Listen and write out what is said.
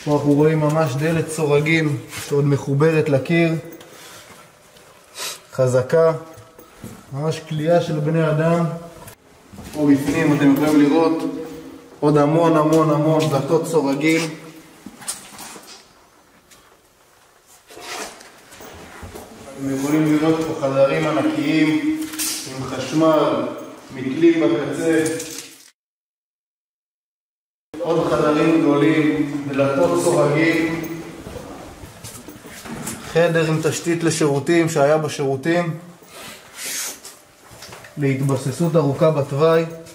פה אנחנו רואים ממש דלת סורגים שעוד מחוברת לקיר, חזקה, ממש כלייה של בני אדם. פה בפנים אתם יכולים לראות עוד המון דלתות סורגים. אתם יכולים לראות פה חדרים ענקיים עם חשמל, מקלים בקצה, עוד חדרים גדולים, דלתות סורגים, חדר עם תשתית לשירותים שהיה בשירותים, להתבססות ארוכה בתוואי.